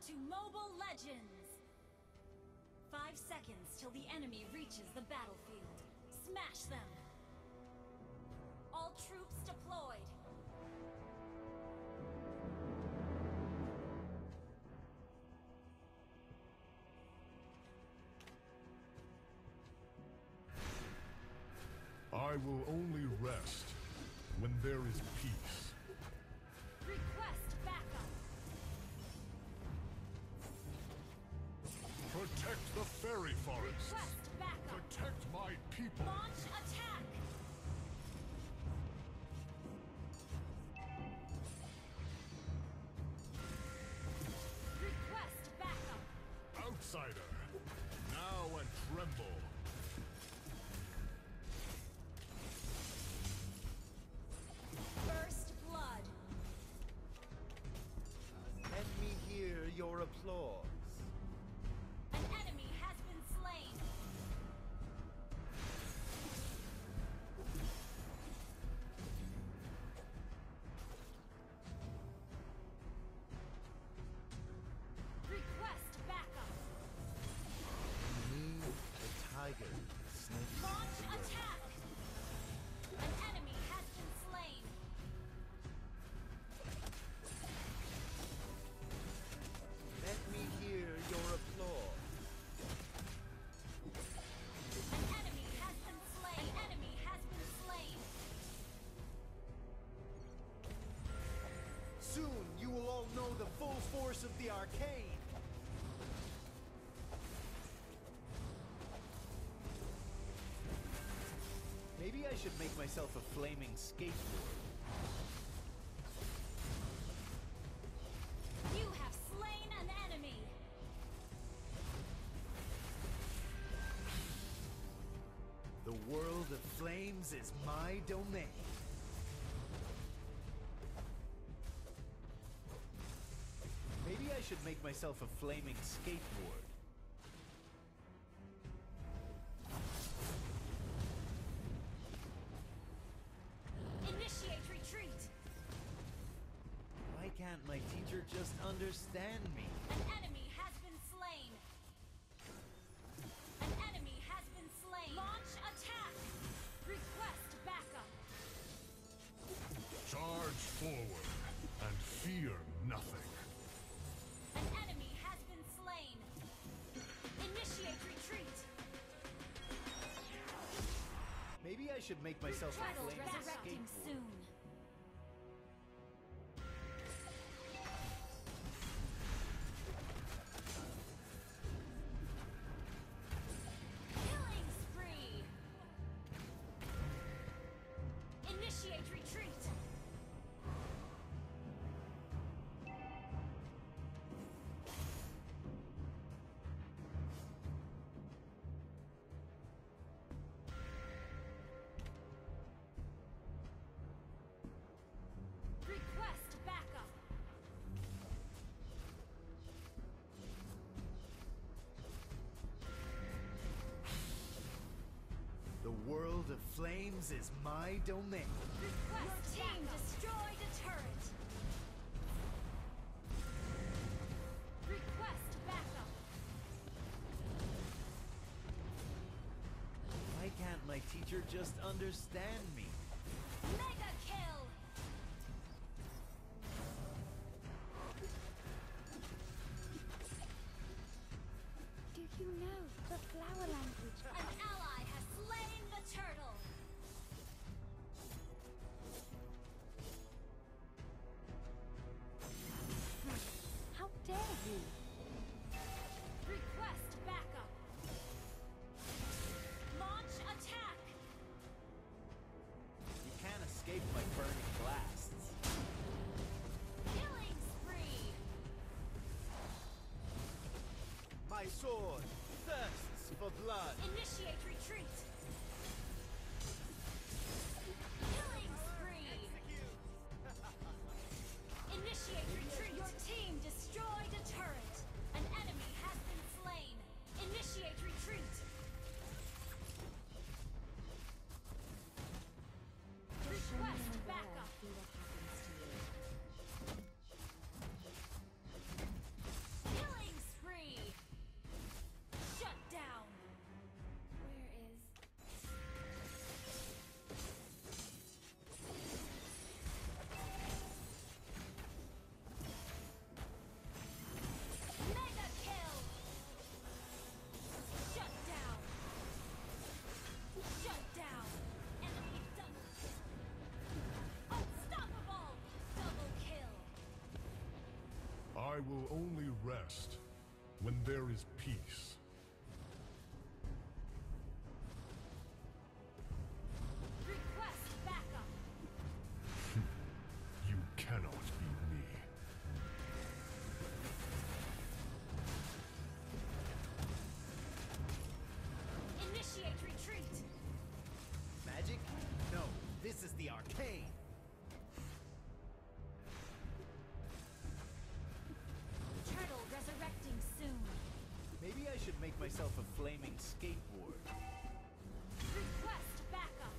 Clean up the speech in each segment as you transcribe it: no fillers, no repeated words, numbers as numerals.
to Mobile Legends! 5 seconds till the enemy reaches the battlefield. Smash them! All troops deployed! I will only rest when there is peace. Request backup! Protect the fairy forests. Request backup! Protect my people. Launch attack! Request backup! Outsider, now and tremble. First blood! Let me hear your applause. An enemy has been slain! Request backup! Me, the tiger, snakes. Launch attack! An enemy has been slain! Let me hear your applause. An enemy has been slain! An enemy has been slain! Soon you will all know the full force of the arcane. Maybe I should make myself a flaming skateboard. You have slain an enemy! The world of flames is my domain. Maybe I should make myself a flaming skateboard. Initiate retreat! Why can't my teacher just understand me? An enemy has been slain! An enemy has been slain! Launch attack! Request backup! Charge forward and fear nothing. An enemy has been slain! Initiate retreat! Maybe I should make myself a Turtle flaming resurrecting skateboard. soon! Killing spree! Initiate retreat! Request backup! The world of flames is my domain. Request Your team destroyed a turret! Request backup! Why can't my teacher just understand me? Mega kill! Do you know the flower language? An ally has slain the turtle! How dare you? Request backup! Launch attack! You can't escape my burning blasts. Killing spree! My sword thirsts for blood. Initiate retreat! Killing spree! Initiate retreat! Your team destroyed a turret! An enemy has been slain! Initiate retreat! Request backup! See what happens to you. rest when there is peace. Request backup. You cannot beat me. Initiate retreat. Magic? No, this is the arcane. Turtle resurrecting soon. Maybe I should make myself a flaming skateboard. Request backup.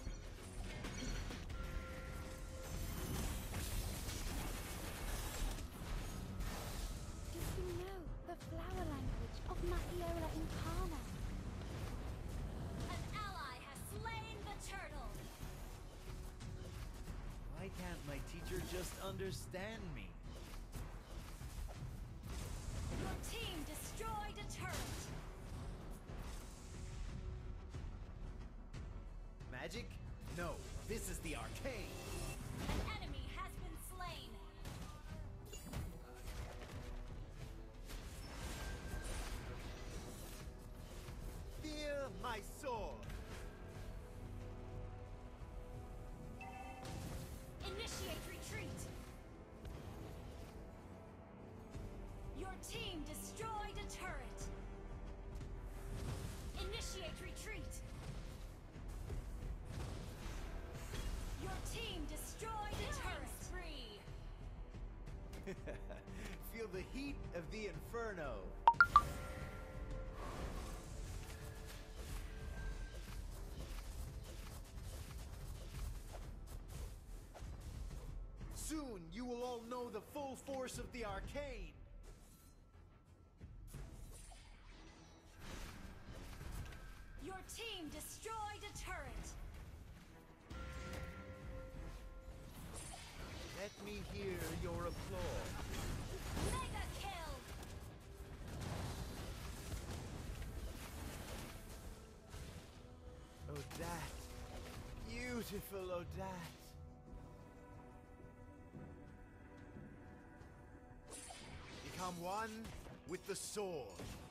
Do you know the flower language of Matiola Incarna? An ally has slain the turtle. Why can't my teacher just understand me? Your team destroyed a turret. Magic? No, this is the arcane. An enemy has been slain. Fear my sword. Initiate retreat. Your team destroyed a turret. Initiate retreat. Your team destroyed a turret. Spree. Feel the heat of the inferno. Soon you will all know the full force of the arcane. Your team destroyed a turret. Let me hear your applause. Mega kill. Odat. Beautiful Odat. Become one with the sword.